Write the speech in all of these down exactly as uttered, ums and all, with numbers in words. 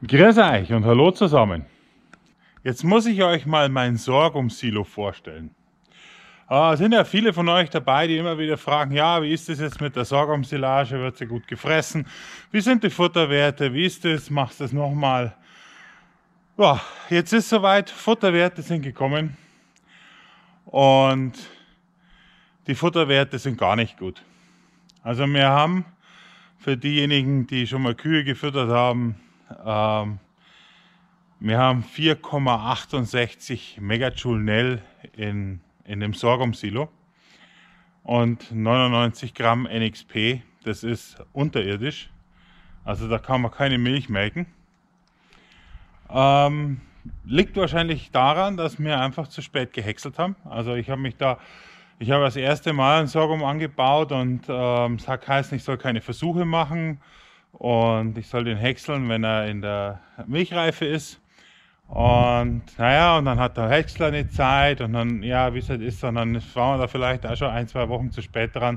Grüß euch und hallo zusammen. Jetzt muss ich euch mal mein Sorghum-Silo vorstellen. Es äh, sind ja viele von euch dabei, die immer wieder fragen, ja, wie ist das jetzt mit der Sorghumsilage, wird sie gut gefressen? Wie sind die Futterwerte? Wie ist das? Machst du das nochmal? Ja, jetzt ist soweit, Futterwerte sind gekommen und die Futterwerte sind gar nicht gut. Also wir haben für diejenigen, die schon mal Kühe gefüttert haben, ähm, wir haben vier Komma achtundsechzig Megajoule Nell in, in dem Sorghum-Silo und neunundneunzig Gramm N X P, das ist unterirdisch, also da kann man keine Milch melken. Ähm, liegt wahrscheinlich daran, dass wir einfach zu spät gehäckselt haben. Also ich habe mich da, ich habe das erste Mal ein Sorghum angebaut und ähm, es heißt, ich soll keine Versuche machen und ich soll den häckseln, wenn er in der Milchreife ist. Und naja, und dann hat der Häcksler eine Zeit und dann, ja, wie es halt ist, und dann waren wir da vielleicht auch schon ein, zwei Wochen zu spät dran.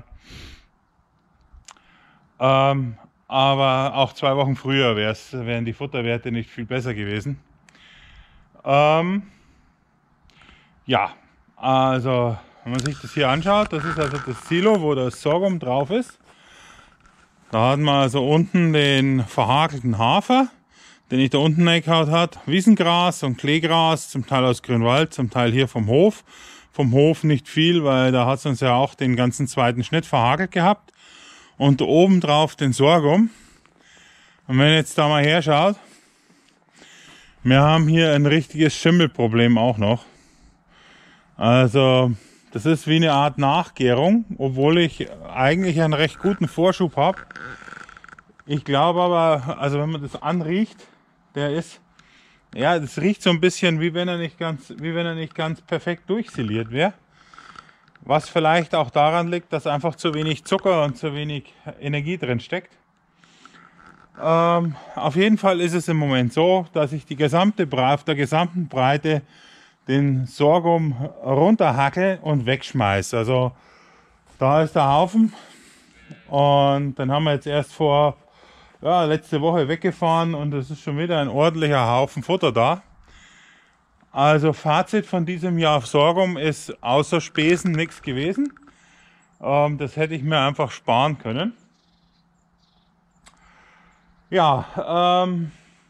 Ähm, aber auch zwei Wochen früher wären die Futterwerte nicht viel besser gewesen. Ähm, ja, also wenn man sich das hier anschaut, das ist also das Silo, wo das Sorghum drauf ist. Da hat man also unten den verhakelten Hafer, den ich da unten reingehauen hat, Wiesengras und Kleegras, zum Teil aus Grünwald, zum Teil hier vom Hof. Vom Hof nicht viel, weil da hat es uns ja auch den ganzen zweiten Schnitt verhakelt gehabt. Und oben drauf den Sorghum. Und wenn ihr jetzt da mal herschaut, wir haben hier ein richtiges Schimmelproblem auch noch. Also das ist wie eine Art Nachgärung, obwohl ich eigentlich einen recht guten Vorschub habe. Ich glaube aber, also wenn man das anriecht, der ist, ja, das riecht so ein bisschen, wie wenn er nicht ganz, wie wenn er nicht ganz perfekt durchsiliert wäre. Was vielleicht auch daran liegt, dass einfach zu wenig Zucker und zu wenig Energie drin steckt. Ähm, auf jeden Fall ist es im Moment so, dass ich die gesamte, auf der gesamten Breite den Sorghum runterhacke und wegschmeiße. Also da ist der Haufen und dann haben wir jetzt erst vor Ja, letzte Woche weggefahren und es ist schon wieder ein ordentlicher Haufen Futter da. Also Fazit von diesem Jahr Sorghum ist außer Spesen nichts gewesen. Ähm, das hätte ich mir einfach sparen können. Ja, ähm,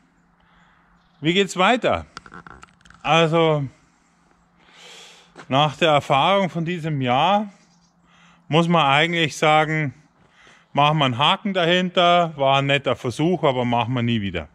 wie geht's weiter? Also nach der Erfahrung von diesem Jahr muss man eigentlich sagen, machen wir einen Haken dahinter, war ein netter Versuch, aber machen wir nie wieder.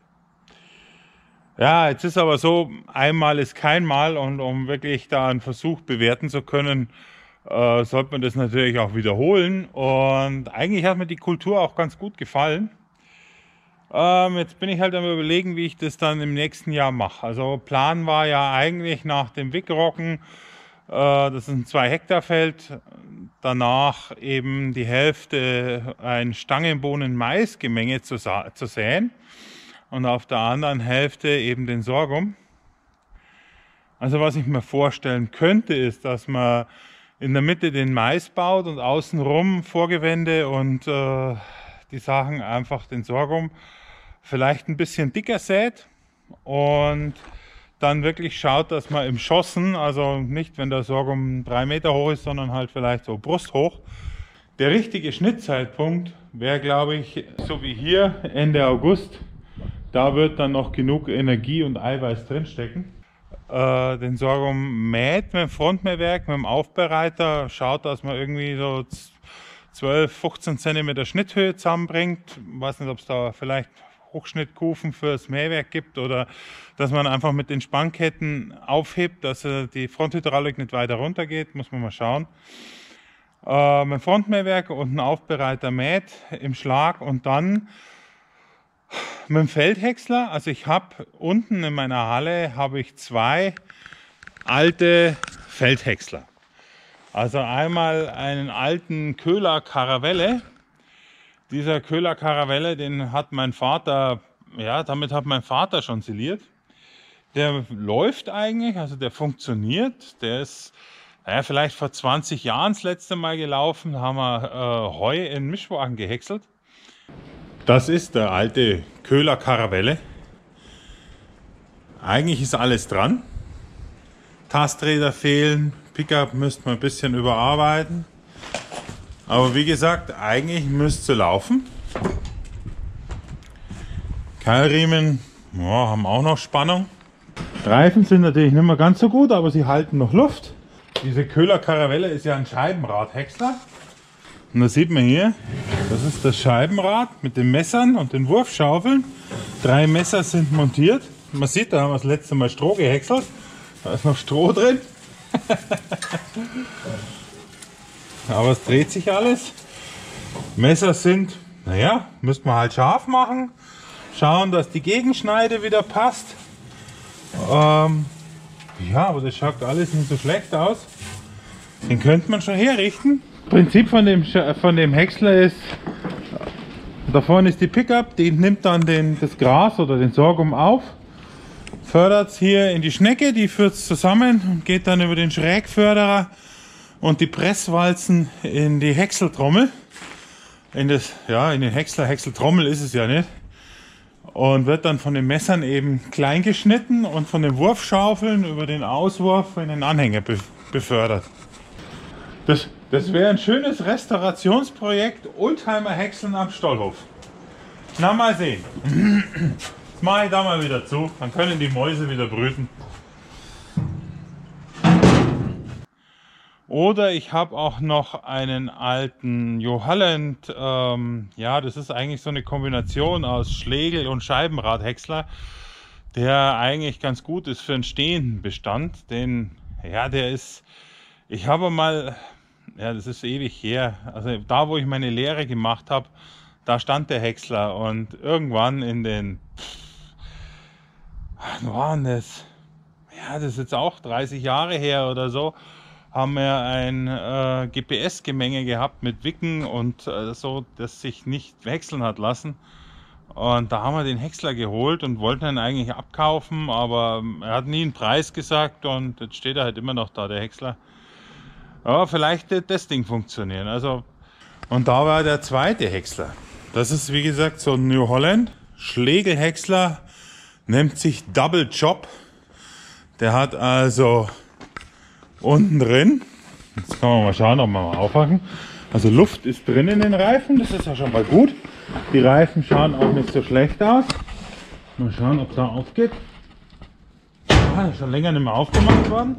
Ja, jetzt ist aber so, einmal ist kein Mal und um wirklich da einen Versuch bewerten zu können, äh, sollte man das natürlich auch wiederholen. Und eigentlich hat mir die Kultur auch ganz gut gefallen. Ähm, jetzt bin ich halt am Überlegen, wie ich das dann im nächsten Jahr mache. Also Plan war ja eigentlich nach dem Wickrocken, das ist ein zwei Hektar Feld, danach eben die Hälfte ein Stangenbohnen-Mais-Gemenge zu, zu säen und auf der anderen Hälfte eben den Sorghum. Also was ich mir vorstellen könnte, ist, dass man in der Mitte den Mais baut und außenrum Vorgewände und äh, die Sachen einfach den Sorghum vielleicht ein bisschen dicker sät und dann wirklich schaut, dass man im Schossen, also nicht wenn der Sorghum drei Meter hoch ist, sondern halt vielleicht so brusthoch. Der richtige Schnittzeitpunkt wäre, glaube ich, so wie hier Ende August. Da wird dann noch genug Energie und Eiweiß drinstecken. Äh, den Sorghum mäht mit dem Frontmähwerk, mit dem Aufbereiter, schaut, dass man irgendwie so zwölf, fünfzehn Zentimeter Schnitthöhe zusammenbringt. Ich weiß nicht, ob es da vielleicht Hochschnittkufen fürs Mähwerk gibt oder dass man einfach mit den Spannketten aufhebt, dass die Fronthydraulik nicht weiter runter geht, muss man mal schauen. Äh, mit Frontmähwerk und ein Aufbereiter mäht im Schlag und dann mit dem Feldhäcksler. Also ich habe unten in meiner Halle habe ich zwei alte Feldhäcksler. Also einmal einen alten Köhler Caravelle. Dieser Köhler Caravelle, den hat mein Vater, ja, damit hat mein Vater schon siliert. Der läuft eigentlich, also der funktioniert. Der ist, naja, vielleicht vor zwanzig Jahren das letzte Mal gelaufen. Da haben wir äh, Heu in Mischwagen gehäckselt. Das ist der alte Köhler Caravelle. Eigentlich ist alles dran. Tasträder fehlen, Pickup müsste man ein bisschen überarbeiten. Aber wie gesagt, eigentlich müsste es laufen. Keilriemen ja, haben auch noch Spannung. Reifen sind natürlich nicht mehr ganz so gut, aber sie halten noch Luft. Diese Köhler Caravelle ist ja ein Scheibenradhäcksler. Und das sieht man hier, das ist das Scheibenrad mit den Messern und den Wurfschaufeln. Drei Messer sind montiert. Man sieht, da haben wir das letzte Mal Stroh gehäckselt. Da ist noch Stroh drin. Aber es dreht sich alles. Messer sind, naja, müsste man halt scharf machen. Schauen, dass die Gegenschneide wieder passt. Ähm, ja, aber das schaut alles nicht so schlecht aus. Den könnte man schon herrichten. Das Prinzip von dem, von dem Häcksler ist, da vorne ist die Pickup, die nimmt dann den, das Gras oder den Sorghum auf, fördert es hier in die Schnecke, die führt es zusammen und geht dann über den Schrägförderer und die Presswalzen in die Häckseltrommel. In das, ja, in den Häcksler, Häckseltrommel ist es ja nicht. Und wird dann von den Messern eben klein geschnitten und von den Wurfschaufeln über den Auswurf in den Anhänger be befördert. Das, das wäre ein schönes Restaurationsprojekt Oldtimer Häckseln am Stollhof. Na, mal sehen. Das mache ich da mal wieder zu, dann können die Mäuse wieder brüten. Oder ich habe auch noch einen alten New Holland, ähm, ja, das ist eigentlich so eine Kombination aus Schlegel und Scheibenradhäcksler, der eigentlich ganz gut ist für einen stehenden Bestand. Den, ja, der ist, ich habe mal, ja, das ist ewig her, also da, wo ich meine Lehre gemacht habe, da stand der Häcksler und irgendwann in den, wann war denn das? Ja, das ist jetzt auch dreißig Jahre her oder so. Haben wir ein äh, G P S-Gemenge gehabt mit Wicken und äh, so, das sich nicht häckseln hat lassen. Und da haben wir den Häcksler geholt und wollten ihn eigentlich abkaufen, aber er hat nie einen Preis gesagt und jetzt steht er halt immer noch da, der Häcksler. Aber vielleicht wird das Ding funktionieren. Also, und da war der zweite Häcksler. Das ist wie gesagt so ein New Holland Schlegelhäcksler, nennt sich Double Job. Der hat also unten drin, jetzt kann man mal schauen, ob wir mal aufwachen. Also Luft ist drin in den Reifen, das ist ja schon mal gut. Die Reifen schauen auch nicht so schlecht aus. Mal schauen, ob es da aufgeht. Ah, ist schon länger nicht mehr aufgemacht worden.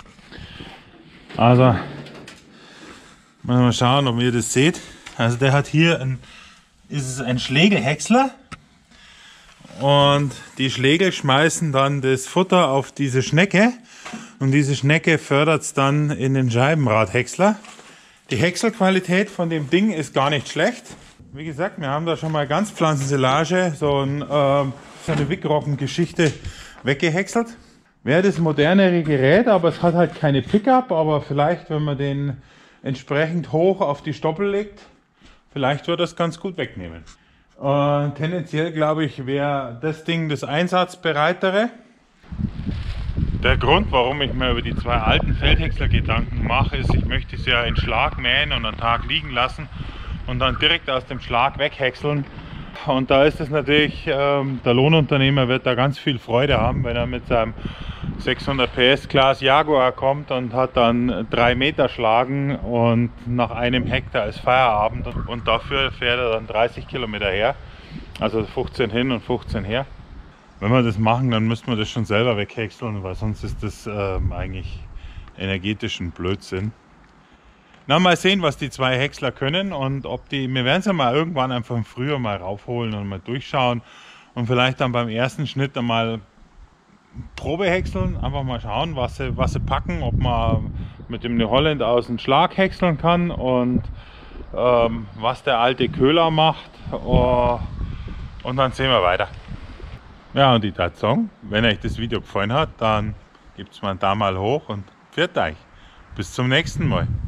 Also, mal schauen, ob ihr das seht. Also der hat hier ein, ist es ein Schlegelhäcksler. Und die Schlegel schmeißen dann das Futter auf diese Schnecke. Und diese Schnecke fördert es dann in den Scheibenradhäcksler. Die Häckselqualität von dem Ding ist gar nicht schlecht. Wie gesagt, wir haben da schon mal Ganzpflanzensilage, so, ein, äh, so eine Wickroggen-Geschichte weggehäckselt. Wäre das modernere Gerät, aber es hat halt keine Pickup. Aber vielleicht, wenn man den entsprechend hoch auf die Stoppel legt, vielleicht wird das ganz gut wegnehmen. Äh, tendenziell glaube ich, wäre das Ding das einsatzbereitere. Der Grund, warum ich mir über die zwei alten Feldhäcksler Gedanken mache, ist, ich möchte sie ja in Schlag mähen und einen Tag liegen lassen und dann direkt aus dem Schlag weghäckseln. Und da ist es natürlich, ähm, der Lohnunternehmer wird da ganz viel Freude haben, wenn er mit seinem sechshundert P S Class Jaguar kommt und hat dann drei Meter schlagen und nach einem Hektar ist Feierabend und dafür fährt er dann dreißig Kilometer her, also fünfzehn hin und fünfzehn her. Wenn wir das machen, dann müssten wir das schon selber weghäckseln, weil sonst ist das ähm, eigentlich energetischen Blödsinn. Na, mal sehen, was die zwei Häcksler können und ob die, wir werden es ja mal irgendwann einfach im Frühjahr mal raufholen und mal durchschauen und vielleicht dann beim ersten Schnitt einmal Probe häckseln, einfach mal schauen, was sie, was sie packen, ob man mit dem New Holland aus dem Schlag häckseln kann und ähm, was der alte Köhler macht oh, und dann sehen wir weiter. Ja, und ich würde sagen, wenn euch das Video gefallen hat, dann gebt es mal einen Daumen hoch und pfiat euch. Bis zum nächsten Mal.